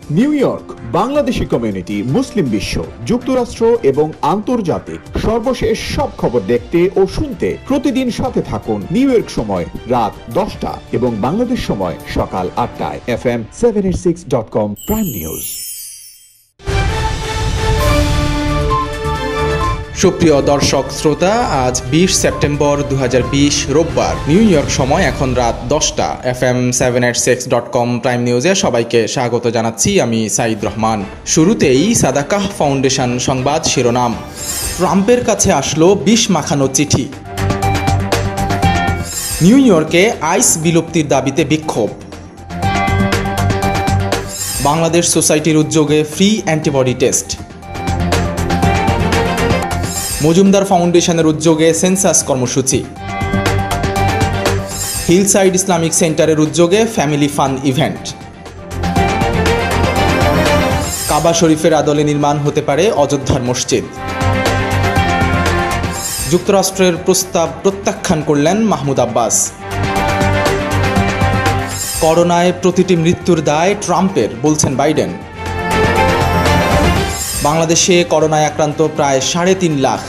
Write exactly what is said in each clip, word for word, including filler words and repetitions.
New York বাংলাদেশি community, মুসলিম বিশ্ব, যুক্তরাষ্ট্র এবং আন্তর্জাতিক সর্বশেষ সব খবর দেখতে ও শুনতে প্রতিদিন সাথে থাকুন নিউ ইয়র্ক সময় রাত দশটা এবং বাংলাদেশ সময় সকাল আটটায় F M seven eight six dot com prime news. সুপ্রিয় দর্শক শ্রোতা, আজ বিশ সেপ্টেম্বর দু হাজার বিশ রোববার, নিউ ইয়র্ক সময় এখন রাত দশটা। F M seven eight six dot com prime নিউজে সবাইকে স্বাগত জানাচ্ছি আমি সাইদ রহমান। শুরুতেই সাদাকাহ ফাউন্ডেশন সংবাদ শিরোনাম। ট্রাম্পের কাছে আসলো বিষ মাখানো চিঠি। নিউ ইয়র্কে আইস বিলুপ্তির দাবিতে বিক্ষোভ। বাংলাদেশ সোসাইটির উদ্যোগে ফ্রি অ্যান্টিবডি টেস্ট। মজুমদার ফাউন্ডেশনের উদ্যোগে সেন্সাস কর্মসূচি। হিলসাইড ইসলামিক সেন্টারের উদ্যোগে ফ্যামিলি ফান ইভেন্ট। কাবা শরীফের আদলে নির্মাণ হতে পারে অযোধ্যার মসজিদ। যুক্তরাষ্ট্রের প্রস্তাব প্রত্যাখ্যান করলেন মাহমুদ আব্বাস। করোনায় প্রতিটি মৃত্যুর দায় ট্রাম্পের, বলছেন বাইডেন। বাংলাদেশে করোনায় আক্রান্ত প্রায় সাড়ে তিন লাখ।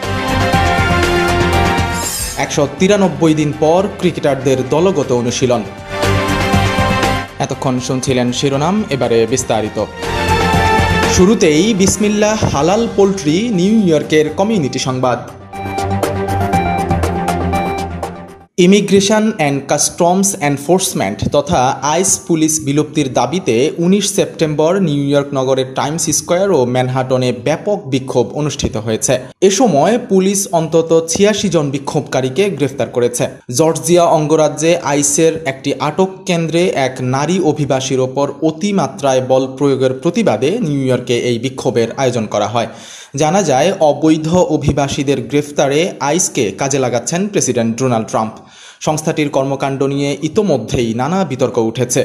একশো তিরানব্বই দিন পর ক্রিকেটারদের দলগত অনুশীলন। এতক্ষণ শুনছিলেন শিরোনাম, এবারে বিস্তারিত। শুরুতেই বিসমিল্লাহ হালাল পোল্ট্রি, নিউ ইয়র্কের কমিউনিটি সংবাদ। ইমিগ্রেশন অ্যান্ড কাস্টমস এনফোর্সমেন্ট তথা আইস পুলিশ বিলুপ্তির দাবিতে উনিশ সেপ্টেম্বর নিউ ইয়র্ক নগরের টাইমস স্কোয়ার ও ম্যানহাটনে ব্যাপক বিক্ষোভ অনুষ্ঠিত হয়েছে। এ সময় পুলিশ অন্তত ছিয়াশি জন বিক্ষোভকারীকে গ্রেফতার করেছে। জর্জিয়া অঙ্গরাজ্যে আইসের একটি আটক কেন্দ্রে এক নারী অভিবাসীর ওপর অতিমাত্রায় বল প্রয়োগের প্রতিবাদে নিউ ইয়র্কে এই বিক্ষোভের আয়োজন করা হয়। জানা যায়, অবৈধ অভিবাসীদের গ্রেফতারে আইসকে কাজে লাগাচ্ছেন প্রেসিডেন্ট ডোনাল্ড ট্রাম্প। সংস্থাটির কর্মকাণ্ড নিয়ে ইতোমধ্যেই নানা বিতর্ক উঠেছে।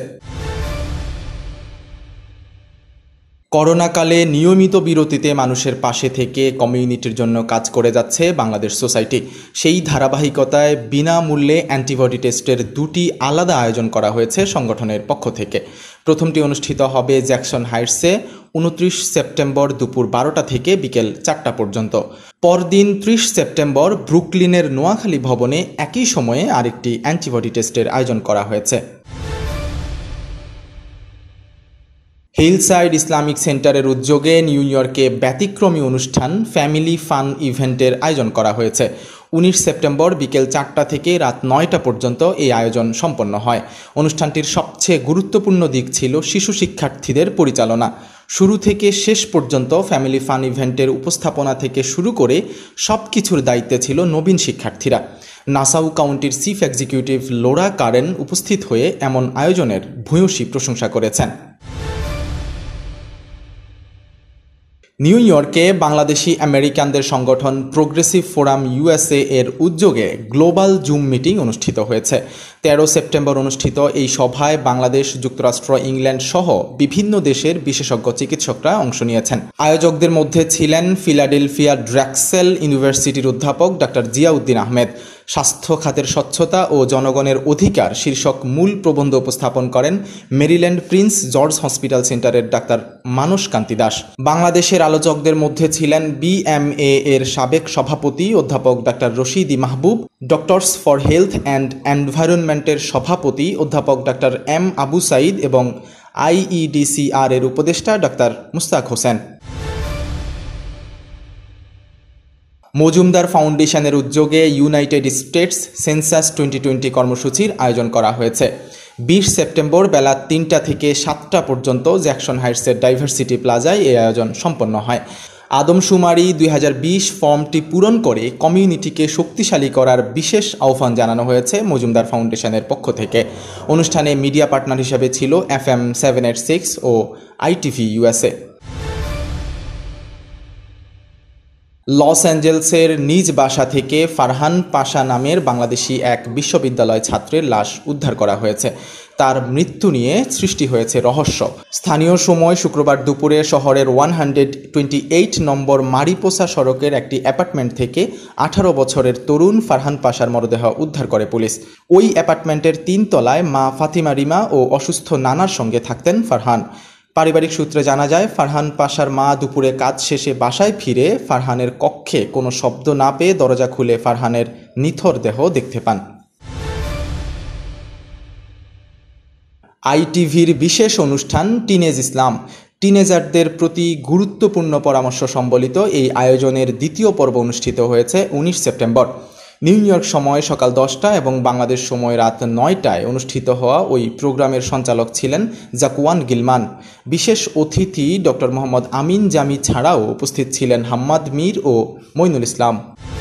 করোনাকালে নিয়মিত বিরতিতে মানুষের পাশে থেকে কমিউনিটির জন্য কাজ করে যাচ্ছে বাংলাদেশ সোসাইটি। সেই ধারাবাহিকতায় বিনামূল্যে অ্যান্টিবডি টেস্টের দুটি আলাদা আয়োজন করা হয়েছে সংগঠনের পক্ষ থেকে। প্রথমটি অনুষ্ঠিত হবে জ্যাকসন হাইটসে উনত্রিশ সেপ্টেম্বর দুপুর বারোটা থেকে বিকেল চারটা পর্যন্ত। পরদিন ত্রিশ সেপ্টেম্বর ব্রুকলিনের নোয়াখালী ভবনে একই সময়ে আরেকটি অ্যান্টিবডি টেস্টের আয়োজন করা হয়েছে। হিলসাইড ইসলামিক সেন্টারের উদ্যোগে নিউ ইয়র্কে ব্যতিক্রমী অনুষ্ঠান ফ্যামিলি ফান ইভেন্টের আয়োজন করা হয়েছে। উনিশ সেপ্টেম্বর বিকেল চারটা থেকে রাত নয়টা পর্যন্ত এই আয়োজন সম্পন্ন হয়। অনুষ্ঠানটির সবচেয়ে গুরুত্বপূর্ণ দিক ছিল শিশু শিক্ষার্থীদের পরিচালনা। শুরু থেকে শেষ পর্যন্ত ফ্যামিলি ফান ইভেন্টের উপস্থাপনা থেকে শুরু করে সব কিছুর দায়িত্বে ছিল নবীন শিক্ষার্থীরা। নাসাউ কাউন্টির চিফ এক্সিকিউটিভ লোরা কারেন উপস্থিত হয়ে এমন আয়োজনের ভূয়সী প্রশংসা করেছেন। নিউ ইয়র্কে বাংলাদেশি আমেরিকানদের সংগঠন প্রোগ্রেসিভ ফোরাম ইউএসএ এর উদ্যোগে গ্লোবাল জুম মিটিং অনুষ্ঠিত হয়েছে। তেরো সেপ্টেম্বর অনুষ্ঠিত এই সভায় বাংলাদেশ, যুক্তরাষ্ট্র, ইংল্যান্ড সহ বিভিন্ন দেশের বিশেষজ্ঞ চিকিৎসকরা অংশ নিয়েছেন। আয়োজকদের মধ্যে ছিলেন ফিলাডেলফিয়া ড্রাক্সেল ইউনিভার্সিটির অধ্যাপক ডাক্তার জিয়াউদ্দিন আহমেদ। স্বাস্থ্য খাতের স্বচ্ছতা ও জনগণের অধিকার শীর্ষক মূল প্রবন্ধ উপস্থাপন করেন মেরিল্যান্ড প্রিন্স জর্জ হসপিটাল সেন্টারের ডাক্তার মানস কান্তি দাস। বাংলাদেশের আলোচকদের মধ্যে ছিলেন বিএমএ এর সাবেক সভাপতি অধ্যাপক ডাক্তার Rashidi Mahbub, doctors for health and এনভায়রনমেন্টের সভাপতি অধ্যাপক ডাক্তার এম আবু সাইদ এবং আইইডিসিআর এর উপদেষ্টা ডাক্তার মুস্তাক হোসেন। মজুমদার ফাউন্ডেশনের উদ্যোগে United States census twenty twenty কর্মসূচির আয়োজন করা হয়েছে। বিশ সেপ্টেম্বর বেলা তিনটা থেকে সাতটা পর্যন্ত জ্যাকসন হাইটসের ডাইভার্সিটি প্লাজায় এই আয়োজন সম্পন্ন হয়। আদমশুমারি দুই হাজার বিশ ফর্মটি পূরণ করে কমিউনিটিকে শক্তিশালী করার বিশেষ আহ্বান জানানো হয়েছে মজুমদার ফাউন্ডেশনের পক্ষ থেকে। অনুষ্ঠানে মিডিয়া পার্টনার হিসেবে ছিল F M seven eight six ও আইটিভি ইউএসএ। লস অ্যাঞ্জেলসের নিজ বাসা থেকে ফারহান পাশা নামের বাংলাদেশি এক বিশ্ববিদ্যালয় ছাত্রের লাশ উদ্ধার করা হয়েছে। তার মৃত্যু নিয়ে সৃষ্টি হয়েছে রহস্য। স্থানীয় সময় শুক্রবার দুপুরে শহরের one hundred twenty eight number Mariposa সড়কের একটি অ্যাপার্টমেন্ট থেকে আঠারো বছরের তরুণ ফারহান পাশার মরদেহ উদ্ধার করে পুলিশ। ওই অ্যাপার্টমেন্টের তিন তলায় মা ফাতিমা রিমা ও অসুস্থ নানার সঙ্গে থাকতেন ফারহান। পারিবারিক সূত্রে জানা যায়, ফারহান পাশার মা দুপুরে কাজ শেষে বাসায় ফিরে ফারহানের কক্ষে কোনো শব্দ না পেয়ে দরজা খুলে ফারহানের নিথর দেহ দেখতে পান। আইটিভির বিশেষ অনুষ্ঠান টিনেজ ইসলাম, টিনেজারদের প্রতি গুরুত্বপূর্ণ পরামর্শ সম্বলিত এই আয়োজনের দ্বিতীয় পর্ব অনুষ্ঠিত হয়েছে উনিশ সেপ্টেম্বর। নিউ ইয়র্ক সময় সকাল দশটা এবং বাংলাদেশ সময় রাত নয়টায় অনুষ্ঠিত হওয়া ওই প্রোগ্রামের সঞ্চালক ছিলেন জাকুয়ান গিলমান। বিশেষ অতিথি ডক্টর মোহাম্মদ আমিন জামি ছাড়াও উপস্থিত ছিলেন হাম্মাদ মীর ও মইনুল ইসলাম।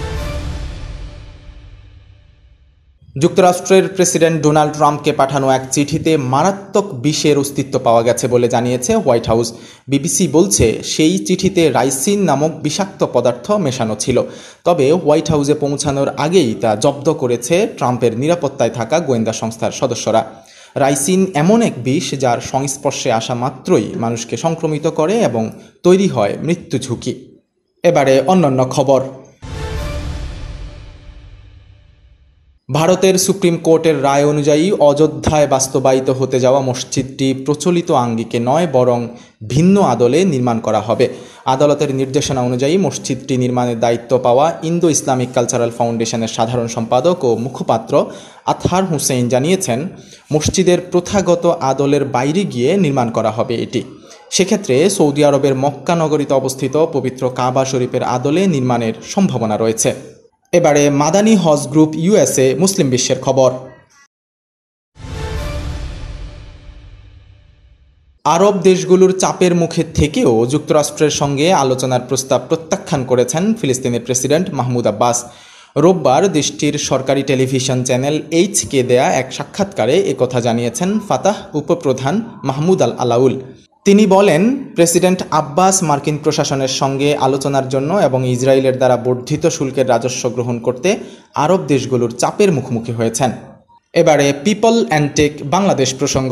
যুক্তরাষ্ট্রের প্রেসিডেন্ট ডোনাল্ড ট্রাম্পকে পাঠানো এক চিঠিতে মারাত্মক বিষের অস্তিত্ব পাওয়া গেছে বলে জানিয়েছে হোয়াইট হাউস। বিবিসি বলছে, সেই চিঠিতে রাইসিন নামক বিষাক্ত পদার্থ মেশানো ছিল। তবে হোয়াইট হাউসে পৌঁছানোর আগেই তা জব্দ করেছে ট্রাম্পের নিরাপত্তায় থাকা গোয়েন্দা সংস্থার সদস্যরা। রাইসিন এমন এক বিষ যার সংস্পর্শে আসা মাত্রই মানুষকে সংক্রমিত করে এবং তৈরি হয় মৃত্যু ঝুঁকি। এবারে অন্যান্য খবর। ভারতের সুপ্রিম কোর্টের রায় অনুযায়ী অযোধ্যায় বাস্তবায়িত হতে যাওয়া মসজিদটি প্রচলিত আঙ্গিকে নয়, বরং ভিন্ন আদলে নির্মাণ করা হবে। আদালতের নির্দেশনা অনুযায়ী মসজিদটি নির্মাণের দায়িত্ব পাওয়া ইন্দো ইসলামিক কালচারাল ফাউন্ডেশনের সাধারণ সম্পাদক ও মুখপাত্র আতহার হুসেইন জানিয়েছেন, মসজিদের প্রথাগত আদলের বাইরে গিয়ে নির্মাণ করা হবে এটি। সেক্ষেত্রে সৌদি আরবের মক্কা নগরীতে অবস্থিত পবিত্র কাবা শরীফের আদলে নির্মাণের সম্ভাবনা রয়েছে। এবারে মাদানী হজ গ্রুপ ইউএসএ মুসলিম বিশ্বের খবর। আরব দেশগুলোর চাপের মুখে থেকেও যুক্তরাষ্ট্রের সঙ্গে আলোচনার প্রস্তাব প্রত্যাখ্যান করেছেন ফিলিস্তিনের প্রেসিডেন্ট মাহমুদ আব্বাস। রোববার দেশটির সরকারি টেলিভিশন চ্যানেল এইচকে দেয়া এক সাক্ষাৎকারে একথা জানিয়েছেন ফাতাহ উপপ্রধান মাহমুদ আল আলাউল। তিনি বলেন, প্রেসিডেন্ট আব্বাস মার্কিন প্রশাসনের সঙ্গে আলোচনার জন্য এবং ইসরায়েলের দ্বারা বর্ধিত শুল্কের রাজস্ব গ্রহণ করতে আরব দেশগুলোর চাপের মুখোমুখি হয়েছেন। এবারে পিপল অ্যান্ড টেক বাংলাদেশ প্রসঙ্গ।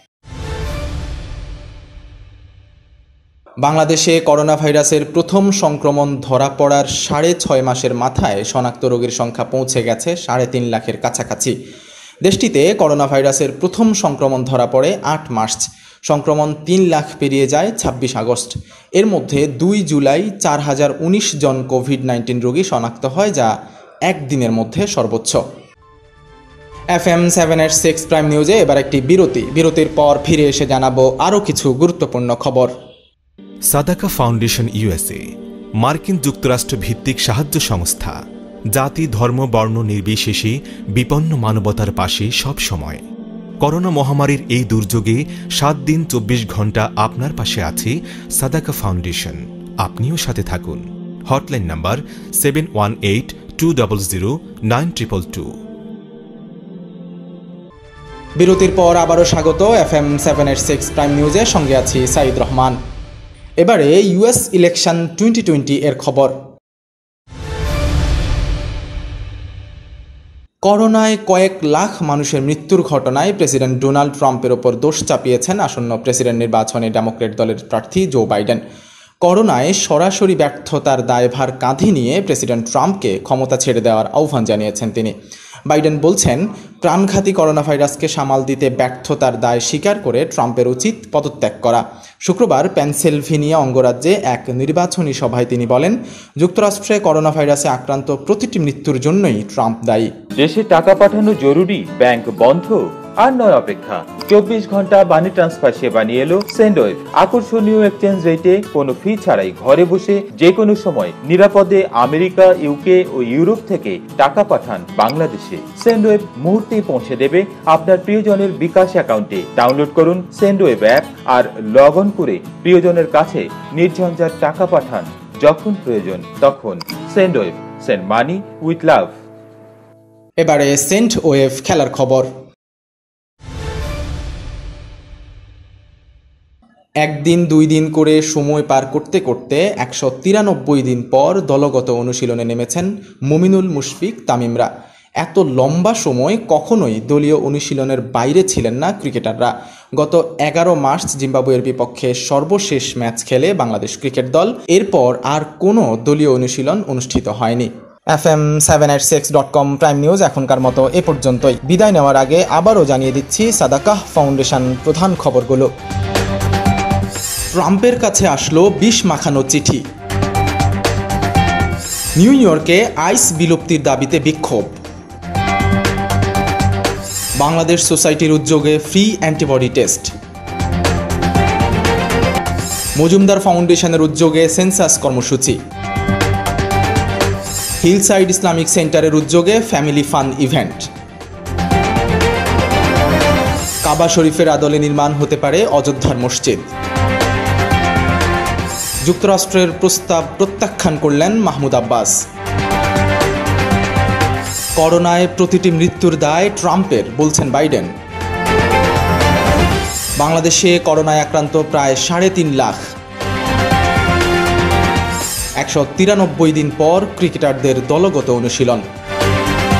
বাংলাদেশে করোনা ভাইরাসের প্রথম সংক্রমণ ধরা পড়ার সাড়ে ছয় মাসের মাথায় শনাক্ত রোগীর সংখ্যা পৌঁছে গেছে সাড়ে তিন লাখের কাছাকাছি। দেশটিতে করোনা ভাইরাসের প্রথম সংক্রমণ ধরা পড়ে আট মার্চ। সংক্রমণ তিন লাখ পেরিয়ে যায় ছাব্বিশ আগস্ট। এর মধ্যে দুই জুলাই চার হাজার উনিশ জন কোভিড নাইন্টিন রোগী শনাক্ত হয়, যা একদিনের মধ্যে সর্বোচ্চ। F M seven eight six prime নিউজে এবার একটি বিরতি। বিরতির পর ফিরে এসে জানাবো আরও কিছু গুরুত্বপূর্ণ খবর। সাদাকা ফাউন্ডেশন ইউএসএ মার্কিন যুক্তরাষ্ট্র ভিত্তিক সাহায্য সংস্থা, জাতি ধর্ম বর্ণ নির্বিশেষে বিপন্ন মানবতার পাশে সব সময়। করোনা মহামারীর এই দুর্যোগে সাত দিন চব্বিশ ঘন্টা আপনার পাশে আছে সাদাকা ফাউন্ডেশন। আপনিও সাথে থাকুন। Hotline number seven one eight two double zero nine triple two. বিরতির পর আবারও স্বাগত F M seven eight six prime নিউজে, সঙ্গে আছি সাইদ রহমান। এবারে ইউএস ইলেকশন টোয়েন্টি টোয়েন্টি এর খবর। করোনায় কয়েক লাখ মানুষের মৃত্যুর ঘটনায় প্রেসিডেন্ট ডোনাল্ড ট্রাম্পের ওপর দোষ চাপিয়েছেন আসন্ন প্রেসিডেন্ট নির্বাচনে ডেমোক্র্যাট দলের প্রার্থী জো বাইডেন। করোনায় সরাসরি ব্যর্থতার দায়ভার কাঁধে নিয়ে প্রেসিডেন্ট ট্রাম্পকে ক্ষমতা ছেড়ে দেওয়ার আহ্বান জানিয়েছেন তিনি। বাইডেন বলছেন, প্রাণঘাতী করোনা ভাইরাসকে সামাল দিতে ব্যর্থতার দায় স্বীকার করে ট্রাম্পের উচিত পদত্যাগ করা। শুক্রবার পেনসিলভেনিয়া অঙ্গরাজ্যে এক নির্বাচনী সভায় তিনি বলেন, যুক্তরাষ্ট্রে করোনা ভাইরাসে আক্রান্ত প্রতিটি মৃত্যুর জন্যই ট্রাম্প দায়ী। দেশে টাকা পাঠানো জরুরি, ব্যাংক বন্ধ, আর নয় অপেক্ষা। চব্বিশ ঘন্টা মানি ট্রান্সফার সেবা নিয়ে এলো সেন্ডওয়েভ। আকর্ষণীয় এক্সচেঞ্জ রেটে কোনো ফি ছাড়াই ঘরে বসে যে কোনো সময় নিরাপদে আমেরিকা, ইউকে ও ইউরোপ থেকে টাকা পাঠান বাংলাদেশে। সেন্ডওয়েভ মুহূর্তেই পৌঁছে দেবে আপনার প্রিয়জনের বিকাশ অ্যাকাউন্টে। ডাউনলোড করুন সেন্ডওয়েভ অ্যাপ আর লগ অন করে প্রিয়জনের কাছে নির্ঝঞ্ঝাট টাকা পাঠান যখন প্রয়োজন তখন। Sendwave, send money with love. এবারে সেন্ট ওয়েভ খেলার খবর। একদিন দুই দিন করে সময় পার করতে করতে একশো তিরানব্বই দিন পর দলগত অনুশীলনে নেমেছেন মুমিনুল, মুশফিক, তামিমরা। এত লম্বা সময় কখনোই দলীয় অনুশীলনের বাইরে ছিলেন না ক্রিকেটাররা। গত এগারো মার্চ জিম্বাবুয়ের বিপক্ষে সর্বশেষ ম্যাচ খেলে বাংলাদেশ ক্রিকেট দল। এরপর আর কোনো দলীয় অনুশীলন অনুষ্ঠিত হয়নি। F M seven eight six dot com prime news এখনকার মতো এ পর্যন্তই। বিদায় নেওয়ার আগে আবারও জানিয়ে দিচ্ছি সাদাকাহ ফাউন্ডেশন প্রধান খবরগুলো। ট্রাম্পের কাছে আসলো বিষ মাখানো চিঠি। নিউ ইয়র্কে আইস বিলুপ্তির দাবিতে বিক্ষোভ। বাংলাদেশ সোসাইটির উদ্যোগে ফ্রি অ্যান্টিবডি টেস্ট। মজুমদার ফাউন্ডেশনের উদ্যোগে সেন্সাস কর্মসূচি। হিলসাইড ইসলামিক সেন্টারের উদ্যোগে ফ্যামিলি ফান ইভেন্ট। কাবা শরীফের আদলে নির্মাণ হতে পারে অযোধ্যার মসজিদ। যুক্তরাষ্ট্রের প্রস্তাব প্রত্যাখ্যান করলেন মাহমুদ আব্বাস। করোনায় প্রতিটি মৃত্যুর দায় ট্রাম্পের, বলছেন বাইডেন। বাংলাদেশে করোনায় আক্রান্ত প্রায় সাড়ে তিন লাখ। একশো তিরানব্বই দিন পর ক্রিকেটারদের দলগত অনুশীলন।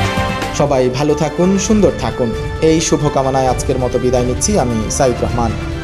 সবাই ভালো থাকুন, সুন্দর থাকুন, এই শুভকামনায় আজকের মতো বিদায় নিচ্ছি আমি সাইদ রহমান।